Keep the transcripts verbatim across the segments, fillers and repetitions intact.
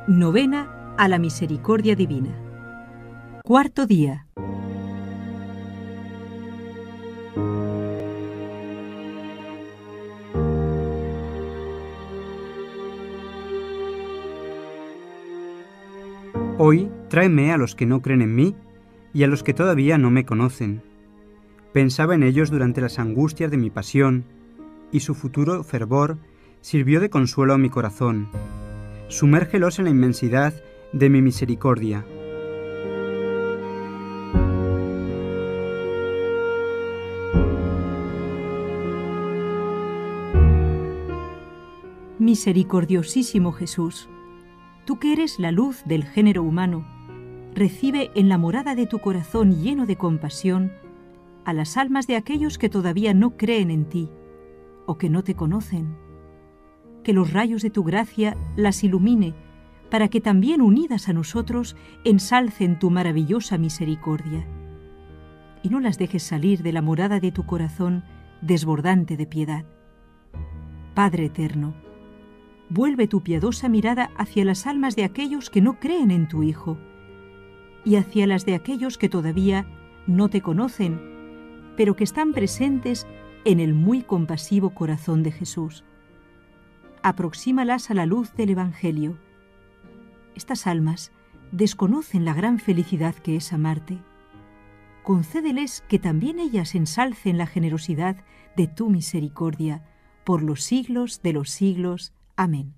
Novena a la Misericordia Divina. Cuarto día. Hoy tráeme a los que no creen en mí y a los que todavía no me conocen. Pensaba en ellos durante las angustias de mi pasión, y su futuro fervor sirvió de consuelo a mi corazón. Sumérgelos en la inmensidad de mi misericordia. Misericordiosísimo Jesús, tú que eres la luz del género humano, recibe en la morada de tu corazón lleno de compasión a las almas de aquellos que todavía no creen en ti o que no te conocen. Que los rayos de tu gracia las ilumine para que también unidas a nosotros ensalcen tu maravillosa misericordia. Y no las dejes salir de la morada de tu corazón desbordante de piedad. Padre eterno, vuelve tu piadosa mirada hacia las almas de aquellos que no creen en tu Hijo y hacia las de aquellos que todavía no te conocen, pero que están presentes en el muy compasivo corazón de Jesús. Aproxímalas a la luz del Evangelio. Estas almas desconocen la gran felicidad que es amarte. Concédeles que también ellas ensalcen la generosidad de tu misericordia por los siglos de los siglos. Amén.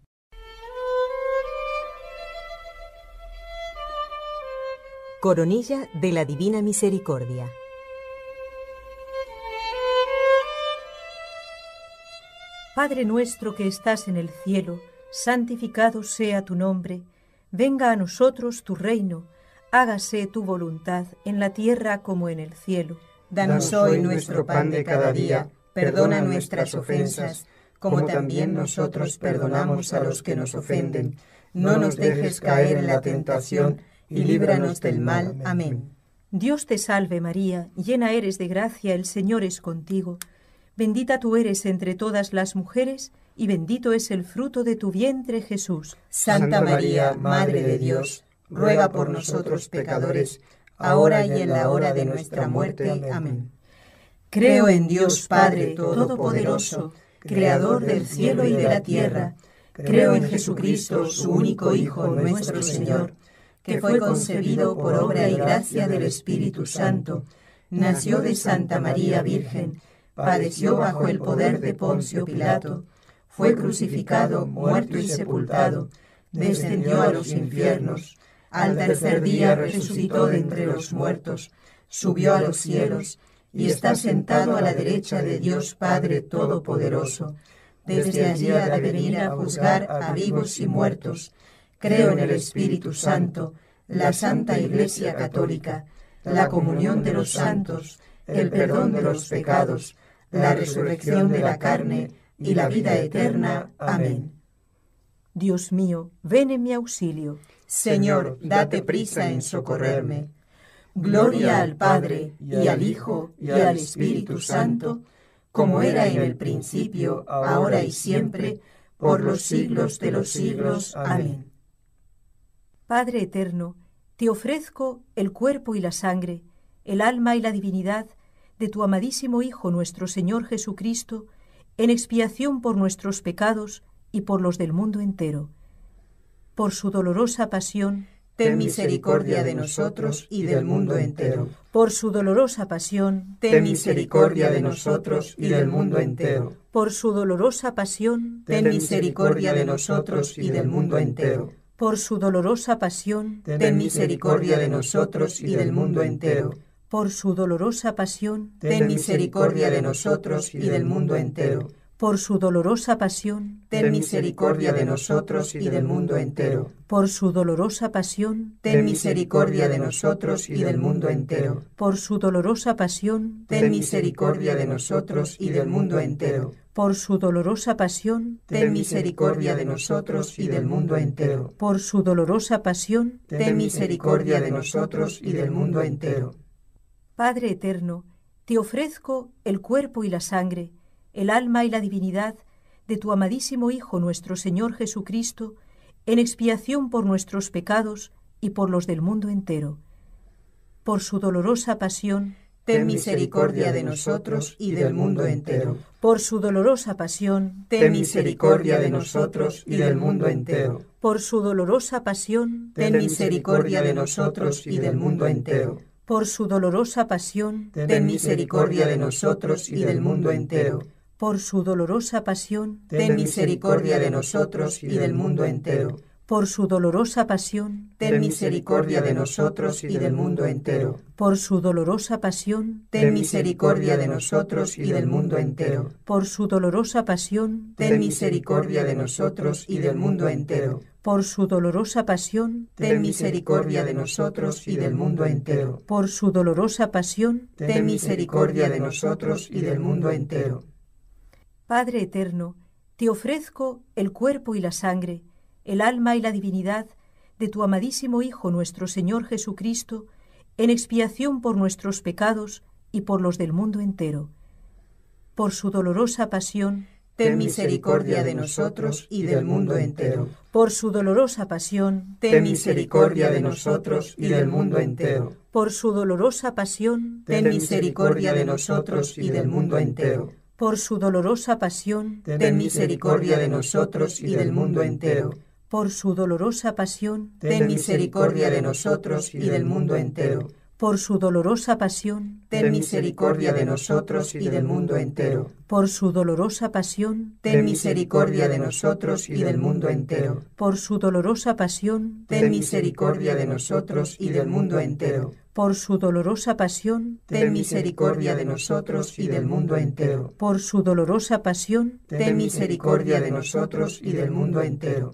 Coronilla de la Divina Misericordia. Padre nuestro que estás en el cielo, santificado sea tu nombre. Venga a nosotros tu reino. Hágase tu voluntad en la tierra como en el cielo. Danos hoy nuestro pan de cada día. Perdona nuestras ofensas, como también nosotros perdonamos a los que nos ofenden. No nos dejes caer en la tentación, y líbranos del mal. Amén. Dios te salve María, llena eres de gracia, el Señor es contigo. Bendita tú eres entre todas las mujeres, y bendito es el fruto de tu vientre, Jesús. Santa María, Madre de Dios, ruega por nosotros pecadores, ahora y en la hora de nuestra muerte. Amén. Creo en Dios Padre Todopoderoso, Creador del cielo y de la tierra. Creo en Jesucristo, su único Hijo, nuestro Señor, que fue concebido por obra y gracia del Espíritu Santo, nació de Santa María Virgen, padeció bajo el poder de Poncio Pilato, fue crucificado, muerto y sepultado, descendió a los infiernos, al tercer día resucitó de entre los muertos, subió a los cielos y está sentado a la derecha de Dios Padre Todopoderoso. Desde allí ha de venir a juzgar a vivos y muertos. Creo en el Espíritu Santo, la Santa Iglesia Católica, la comunión de los santos, el perdón de los pecados, la resurrección de la carne y la vida eterna. Amén. Dios mío, ven en mi auxilio. Señor, date prisa en socorrerme. Gloria al Padre, y al Hijo, y al Espíritu Santo, como era en el principio, ahora y siempre, por los siglos de los siglos. Amén. Padre eterno, te ofrezco el cuerpo y la sangre, el alma y la divinidad de tu amadísimo Hijo nuestro Señor Jesucristo, en expiación por nuestros pecados y por los del mundo entero. Por su dolorosa pasión, ten misericordia de nosotros y del mundo entero. Por su dolorosa pasión, ten misericordia de nosotros y del mundo entero. Por su dolorosa pasión, ten misericordia de nosotros y del mundo entero. Por su dolorosa pasión, ten misericordia de nosotros y del mundo entero. Por su dolorosa pasión, ten misericordia de nosotros y del mundo entero. Por su dolorosa pasión, ten misericordia de nosotros y del mundo entero. Por su dolorosa pasión, ten misericordia de nosotros y del mundo entero. Por su dolorosa pasión, ten misericordia de nosotros y del mundo entero. Por su dolorosa pasión, ten misericordia de nosotros y del mundo entero. Por su dolorosa pasión, ten misericordia de nosotros y del mundo entero. Padre eterno, te ofrezco el cuerpo y la sangre, el alma y la divinidad de tu amadísimo Hijo nuestro Señor Jesucristo, en expiación por nuestros pecados y por los del mundo entero. Por su dolorosa pasión, ten misericordia de nosotros y del mundo entero. por su dolorosa pasión, Ten misericordia de nosotros y del mundo entero. por su dolorosa pasión, Ten misericordia de nosotros y del mundo entero. por su dolorosa pasión, Ten misericordia de nosotros y del mundo entero. por su dolorosa pasión, Ten misericordia de nosotros y del mundo entero. por su dolorosa pasión, Ten misericordia de nosotros y del mundo entero. por su dolorosa pasión, Ten misericordia de nosotros y del mundo entero. por su dolorosa pasión, Ten misericordia de nosotros y del mundo entero. por su dolorosa pasión, Ten misericordia de nosotros y del mundo entero. por su dolorosa pasión, Ten misericordia de nosotros y del mundo entero. Padre eterno, te ofrezco el cuerpo y la sangre, el alma y la divinidad de tu amadísimo Hijo nuestro Señor Jesucristo, en expiación por nuestros pecados y por los del mundo entero. Por su dolorosa pasión, Ten misericordia de nosotros y del mundo entero. por su dolorosa pasión, Ten misericordia de nosotros y del mundo entero. por su dolorosa pasión, Ten misericordia de nosotros y del mundo entero. por su dolorosa pasión, Ten misericordia de nosotros y del mundo entero. por su dolorosa pasión, Ten misericordia de nosotros y del mundo entero. por su dolorosa pasión, Ten misericordia de nosotros y del mundo entero. por su dolorosa pasión, Ten misericordia de nosotros y del mundo entero. por su dolorosa pasión, Ten misericordia de nosotros y del mundo entero. por su dolorosa pasión, Ten misericordia de nosotros y del mundo entero. por su dolorosa pasión, Ten misericordia de nosotros y del mundo entero.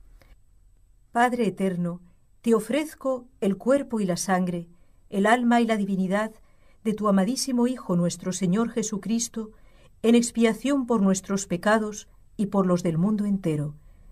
Padre eterno, te ofrezco el cuerpo y la sangre, el alma y la divinidad de tu amadísimo Hijo nuestro Señor Jesucristo, en expiación por nuestros pecados y por los del mundo entero.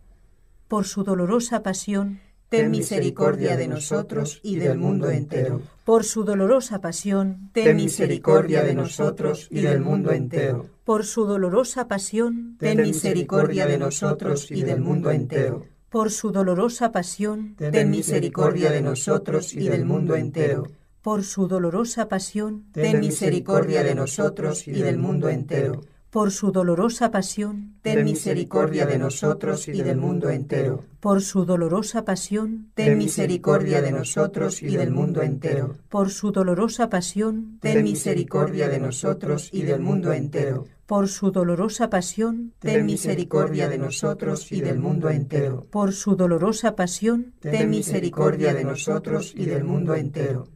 Por su dolorosa pasión, Ten misericordia de nosotros y del mundo entero. por su dolorosa pasión, Ten misericordia de nosotros y del mundo entero. por su dolorosa pasión, Ten misericordia de nosotros y del mundo entero. por su dolorosa pasión, Ten misericordia de nosotros y del mundo entero. por su dolorosa pasión, Ten misericordia de nosotros y del mundo entero. por su dolorosa pasión, Ten misericordia de nosotros y del mundo entero. por su dolorosa pasión, Ten misericordia de nosotros y del mundo entero. por su dolorosa pasión, Ten misericordia de nosotros y del mundo entero. por su dolorosa pasión, Ten misericordia de nosotros y del mundo entero. por su dolorosa pasión, Ten misericordia de nosotros y del mundo entero.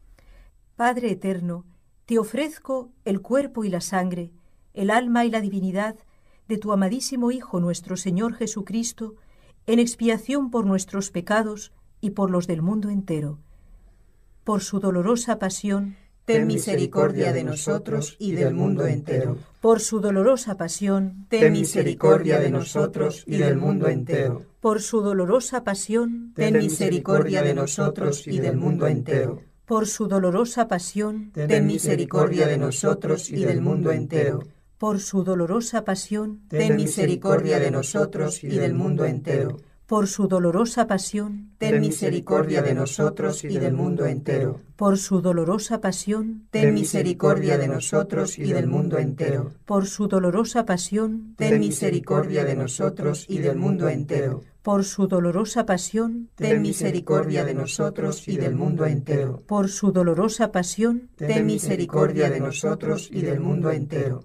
Padre eterno, te ofrezco el cuerpo y la sangre, el alma y la divinidad de tu amadísimo Hijo nuestro Señor Jesucristo, en expiación por nuestros pecados y por los del mundo entero. Por su dolorosa pasión, Ten misericordia de nosotros y del mundo entero. por su dolorosa pasión, Ten misericordia de nosotros y del mundo entero. por su dolorosa pasión, Ten misericordia de nosotros y del mundo entero. por su dolorosa pasión, Ten misericordia de nosotros y del mundo entero. por su dolorosa pasión, Ten misericordia de nosotros y del mundo entero. por su dolorosa pasión, Ten misericordia de nosotros y del mundo entero. por su dolorosa pasión, Ten misericordia de nosotros y del mundo entero. por su dolorosa pasión, Ten misericordia de nosotros y del mundo entero. por su dolorosa pasión, Ten misericordia de nosotros y del mundo entero. por su dolorosa pasión, Ten misericordia de nosotros y del mundo entero.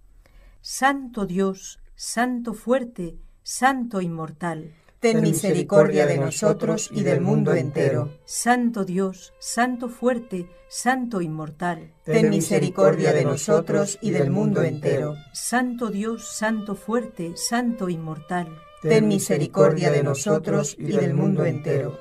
Santo Dios, Santo fuerte, Santo inmortal, Ten misericordia de nosotros y del mundo entero. Santo Dios, Santo fuerte, Santo inmortal, Ten misericordia de nosotros y del mundo entero. Santo Dios, Santo fuerte, Santo inmortal, Ten misericordia de nosotros y del mundo entero.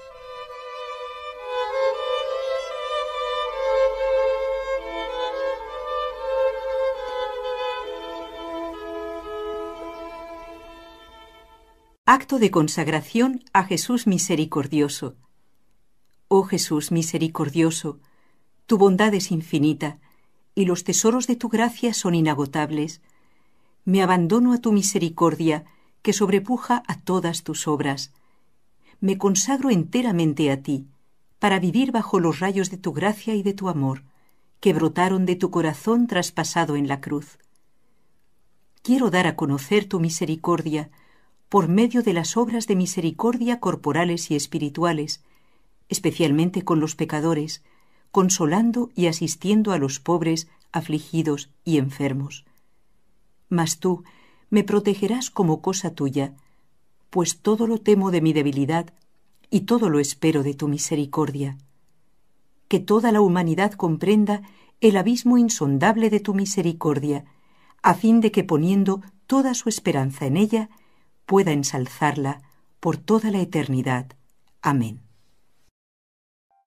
Acto de consagración a Jesús misericordioso. Oh Jesús misericordioso, tu bondad es infinita y los tesoros de tu gracia son inagotables. Me abandono a tu misericordia que sobrepuja a todas tus obras. me consagro enteramente a ti, para vivir bajo los rayos de tu gracia y de tu amor, que brotaron de tu corazón traspasado en la cruz. Quiero dar a conocer tu misericordia por medio de las obras de misericordia corporales y espirituales, especialmente con los pecadores, consolando y asistiendo a los pobres, afligidos y enfermos. Mas tú me protegerás como cosa tuya, pues todo lo temo de mi debilidad y todo lo espero de tu misericordia. Que toda la humanidad comprenda el abismo insondable de tu misericordia, a fin de que poniendo toda su esperanza en ella, pueda ensalzarla por toda la eternidad. Amén.